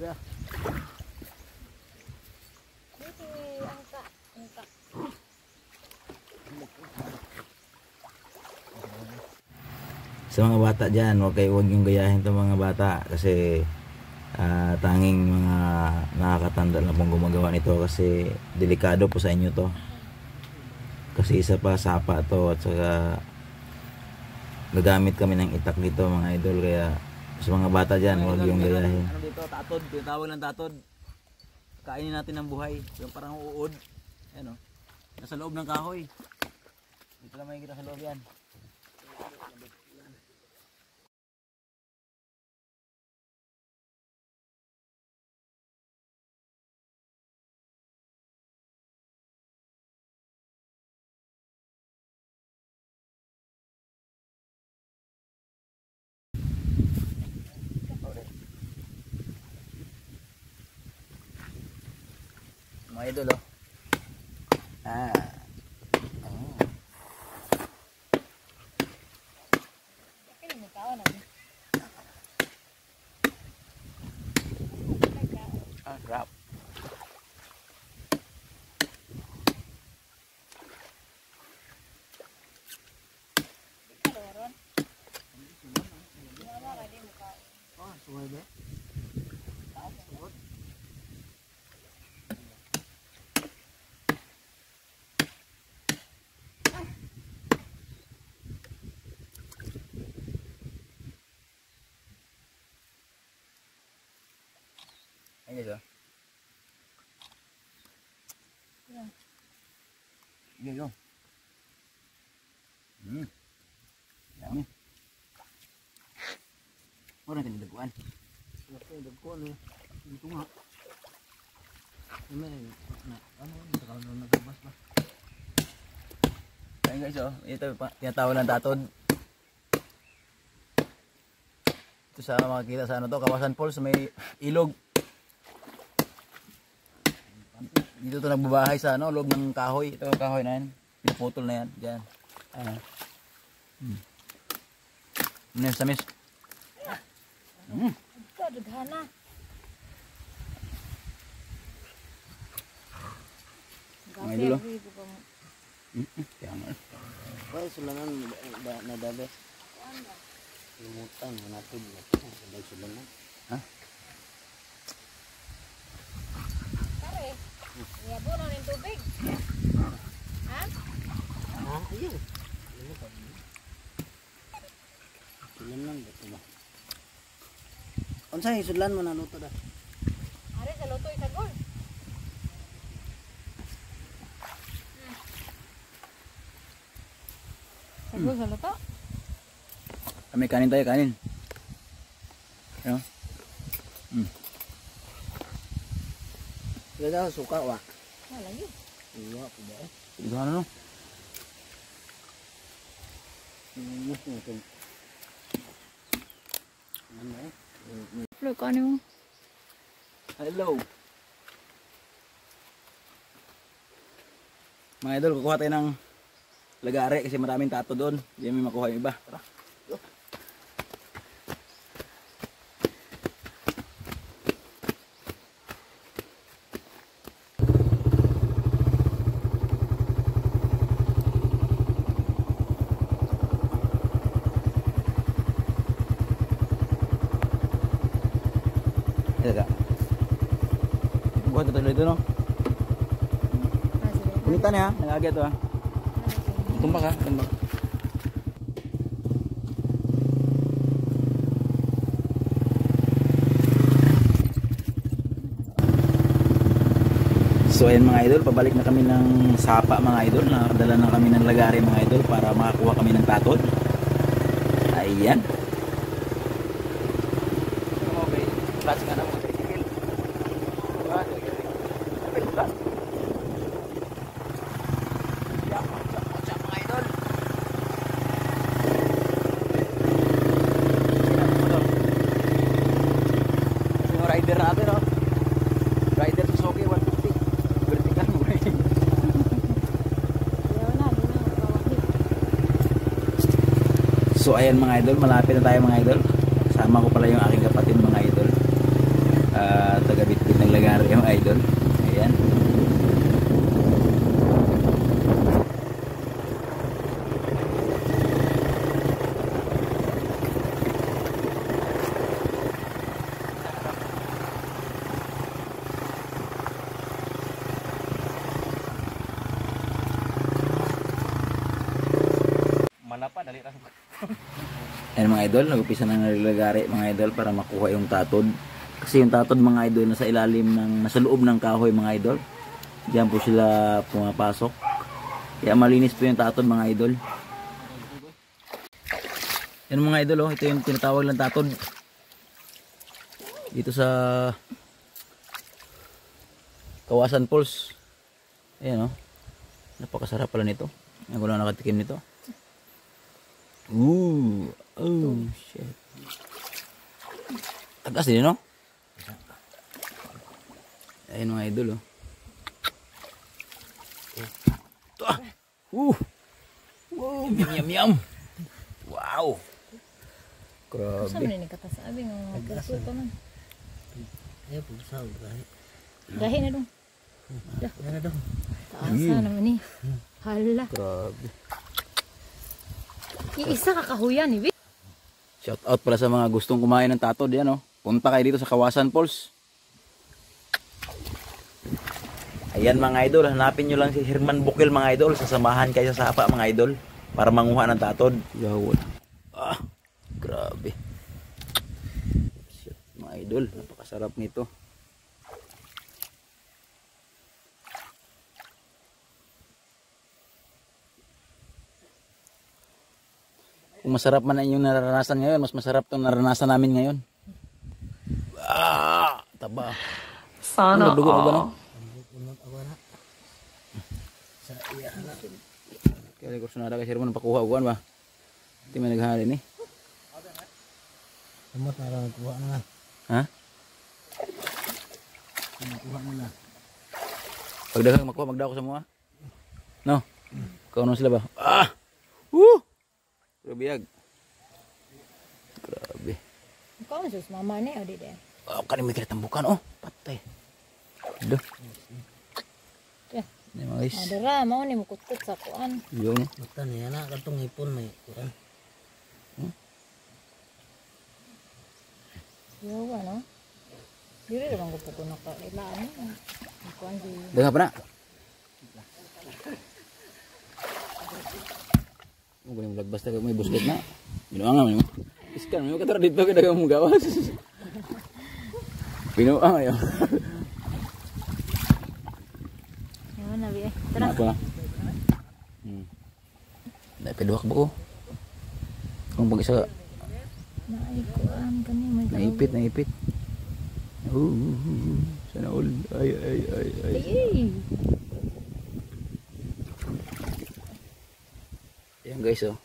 Ya. Sa mga bata dyan, huwag yung gayahin itong mga bata kasi tanging mga nakakatanda na pong gumagawa nito kasi delikado po sa inyo to. Kasi isa pa sapa to at saka gagamit kami ng itak dito mga idol, kaya sa mga bata dyan, huwag yung gayahin. Ano dito, tatod, tinatawag ng tatod. Kainin natin ng buhay, yung parang uod. Ayan o, nasa loob ng kahoy. Dito lang makikita sa loob yan. Mga idol oh. Grab. Ayan guys oh. Iya yo. Dami. Ora kan daguan. Daguan eh. Ito nga. Ano nagabas ba? Ayan guys oh, ito tinatawag ng tatod. Ito sa makikita sa ano to, Kawasan Falls, may ilog. Dito to nagbabahay sa ano, loob ng kahoy. Ito ang kahoy na yan. Pinuputol na yan. Diyan. Ayan. Ano sa miss? Ito, daghana. Mga idol oh. Kaya nga. Wala sulanan na dabe. Limutan, manatid. Sabay sulanan. Ha? Pare, iyabunan ng tubig. Ha? Ayun. Sulanan ba ito ba? Unsay sulan mo na luto da? Ari sa lutoy sagol. Sagol sa luto? Kami kanin tayo, kanin. Ayan. Kaya suka wa. Wala yun. Iya po ba? Ito ano no? Yes natin. Ano eh? Look, ano mo? Hello. Mga idol, kukuha tayo ng lagare kasi maraming tato doon. Hindi may makuha yung iba. Tara. Ito ka. Buhat ito dito no? Punita niya ha, nag-agya ito ha. Tumbak ha, tumbak. So ayan mga idol, pabalik na kami ng Sapa mga idol. Nakadala na kami ng lagari mga idol para makakuha kami ng tatod. Ayan. Okay, plus ka na mga tricycle. Mga idol. Yung rider natin no? Rider Suzuki 150. Vertical mo rin. So ayan mga idol, malapit na tayo mga idol. Kasama ko pala yung aking kapatid mga idol. nilalagari yung idol. Ayan. Malapa dali ra. Ayan mga idol, nag-upisa na nilalagari mga idol para makuha yung tatod. Kasi yung tatod mga idol nasa ilalim ng, nasa loob ng kahoy mga idol. Diyan po sila pumapasok. Kaya malinis po yung tatod mga idol. Yan mga idol, oh, ito yung tinatawag lang tatod. Dito sa Kawasan Falls. Ayan, oh. Napakasarap pala nito. Ako lang nakatikim nito. Ooh, oh shit. Tagas din, no? Ayun mga idol, oh. Yum, yum. Wow. Saan Grabe. mo ni katasabi ng puso pa man. Ayo po sa gahi. Gahi na dong. Yan na daw. Taasa naman ni. Hala. Grabe. Iisa kakahuyan ni. Shout out pala sa mga gustong kumain ng tatod, yan, oh. Punta kayo dito sa Kawasan Falls. Ayan mga idol, hanapin nyo lang si Herman Bukil mga idol. Sasamahan kayo sa sapa mga idol para manguha ng tatod. Yawon. Ah, grabe. Shit, mga idol, napakasarap nito. Kung masarap man ang inyong naranasan ngayon, mas masarap itong naranasan namin ngayon. Ah, taba. Sana Dugo ba, no? Kaya ko sunada kay Sherman pakuha uwan ba? Hindi may naghali ni. Samot na lang kuha na nga. Ha? Kuha mo na. Pagdagang makuha magdako sa mga. No. Kauno sila ba? Ah! Woo! Grabe. Grabe. Ikaw sus mama ni o di de. Oh, kani may tambukan, oh. Patay. Duh. Yeah. Ni mga guys. Adara mao ni mukutot sa kuan. Yung Mata niya na katong ipon may kuha. Yo ano? Dili ra ko pud nakailaan ni. Kuan di. dengar pa na. Mo gani vlog basta may busket na. Binuang mo. Iskan mo katara dito kay dagang mong gawas. Binuang ayo. Yo na bi. Tara. Ako na. Dai peduak ba ko? Kung pag isa Naay kuan kani may naipit. Sana all. Ay. Ay. Yan guys, oh.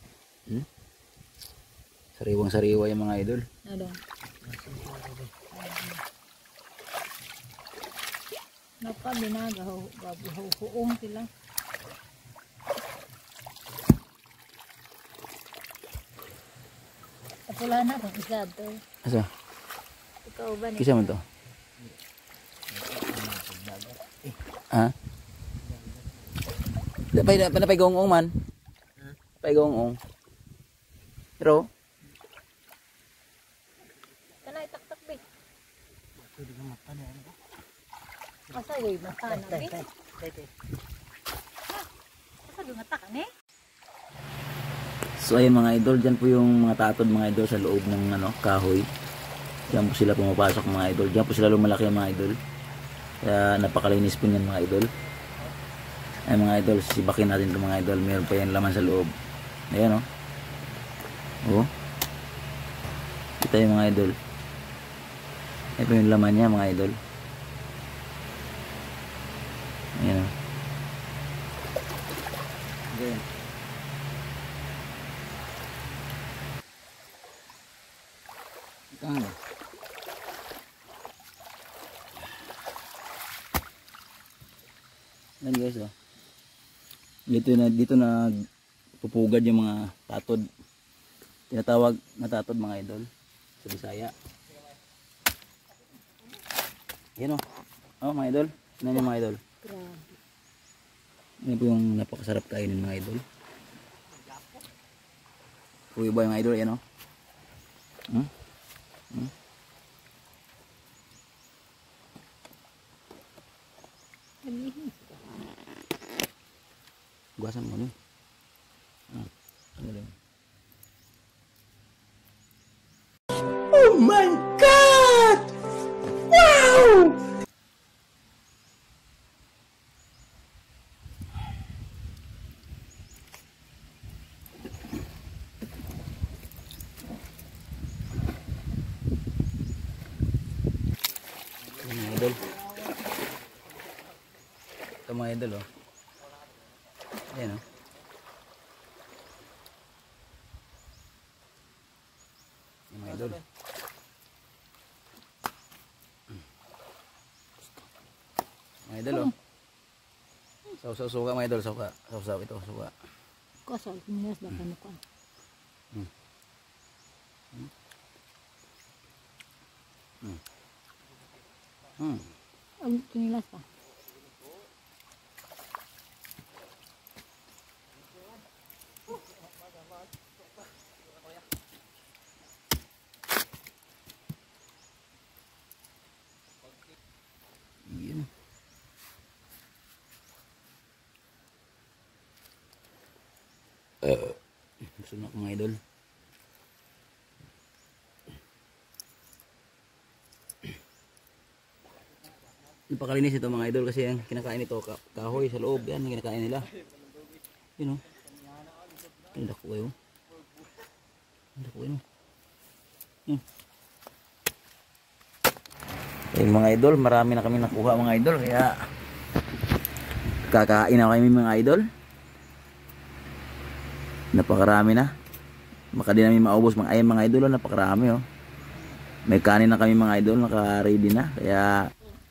Sariwang-sariwa yung mga idol. Ada. Napa binagaw gabuhuong sila. Kapula na kung isa to. Asa? Ikaw ba ni? Kisa man to? Ha? Napay gongong man. Napay gongong. Pero, Kana itaktak bi. Asa yoy mata na bi? Asa do mata ka ni? so ayun mga idol, dyan po yung mga tatod mga idol sa loob ng kahoy. Diyan po sila pumapasok mga idol. Diyan po sila lumalaki mga idol. Kaya napakalinis po niyan mga idol. Ay mga idol, sibakin natin itong mga idol. Meron pa yan laman sa loob. Ayan, oh. Oh. Kita yung mga idol. Ayan po yung laman niya mga idol. Ayan, oh. Ayan. Ito nga. Ayan guys, oh. Dito na pupugad yung mga tatod. Tinatawag na tatod mga idol sa Bisaya. Yan o. Oh, mga idol. Tignan niyo mga idol. Grabe. Yan po yung napakasarap kainin mga idol. Uy ba yung idol? Yan o. Alihin. Guasan mo nun. Ano lang. Oh my God! Wow! Mga idol. Ito mga idol oh. Ayan oh. Yung mga idol. Mga idol oh. Saw suka mga idol, suka. Saw ito, suka. Kasal, pinas ba kanu ko? Ang kinilas pa. Yun. Gusto na mga idol. Napakalinis ito mga idol kasi ang kinakain ito kahoy sa loob. Yan ang kinakain nila. Yun o. Ang dako kayo. Ang dako kayo. Eh mga idol, marami na kami nakuha mga idol, kaya kakain na kami mga idol. Napakarami na. Baka di namin maubos mga idol, napakarami oh. May kanin na kami mga idol, naka-ready na, kaya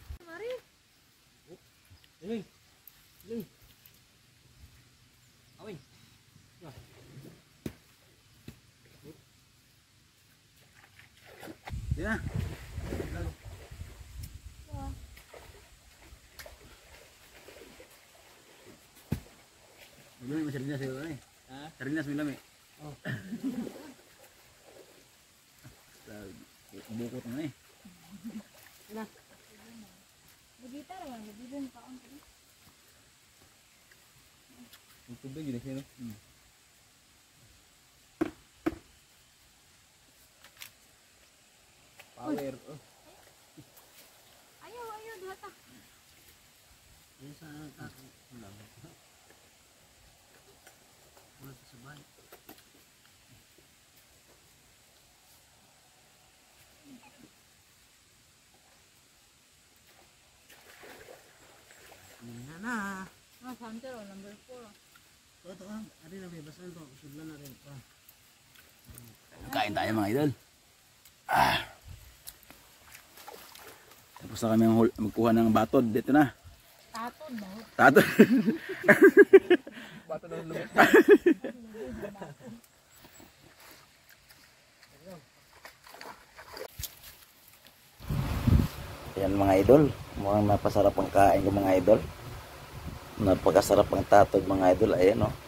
Yan. Belum masih sardinas ya, nih. Sardinas belum ya? Oh. Buku tengah nih. Nah. Begitu lah, begitu kaon. Tubig gini sih. Power. Oh. Ayo dua ta. Isa ka. Wala sa sabay. Na. Ah, center number 4. Ito ah, ari na bebasan to, sudlan na rin pa. Kain tayo mga idol. Tapos na kami magkuha ng batod. Dito na. Tatod ba? Tato. Bato na lumot. yan mga idol, mukhang napasarap ang kain ko mga idol. Napakasarap ang tatod mga idol, ayan oh.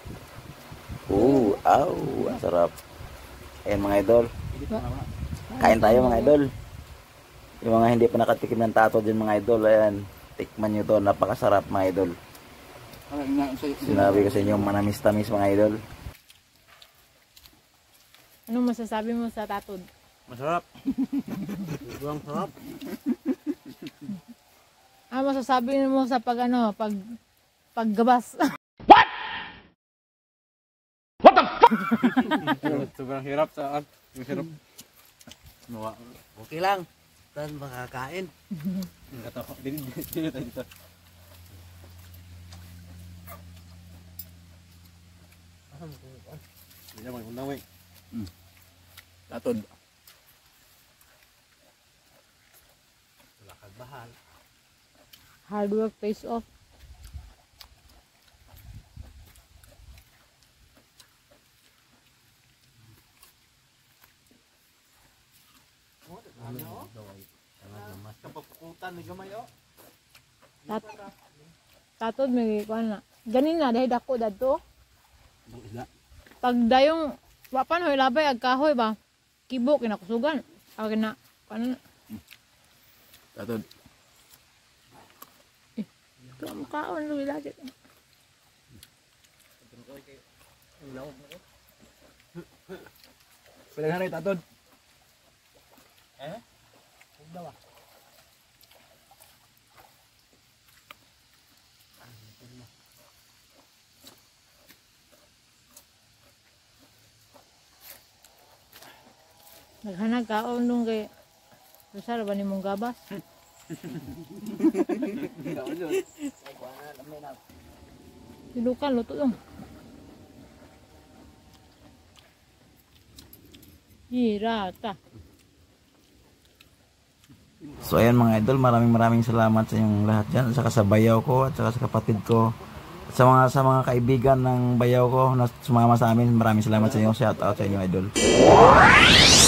Ang sarap. Ayan mga idol. Kain tayo mga idol. Yung mga hindi pa nakatikim ng tatod din mga idol, ayan. Tikman nyo to, napakasarap mga idol. Sinabi ko sa inyo, manamis-tamis mga idol. Anong masasabi mo sa tatod? Masarap. Buang sarap. Ano masasabi mo sa paggabas? Sobrang hirap sa hirap. Okay lang. Tan makakain. Dito dito. Hindi mo unang way. Tatod. Wala kang bahal. Hard work pays off. Tatod may kuan na. Ganin na dahil dako dadto. Ang isda. Pag dayong wapan hoy labay ag kahoy ba. Kibo kinakusugan. Ag na kuan na. Tatod. Kaon lu lagi. Pwede na rin, tatod. Naghanag kaon nung kay Rusar ba ni mong gabas? Silukan luto yung. Hirata. So ayan mga idol, maraming salamat sa inyong lahat dyan, saka sa bayaw ko at saka sa kapatid ko at sa mga kaibigan ng bayaw ko na sumama sa amin. Maraming salamat sa inyo. Shout out sa inyo idol.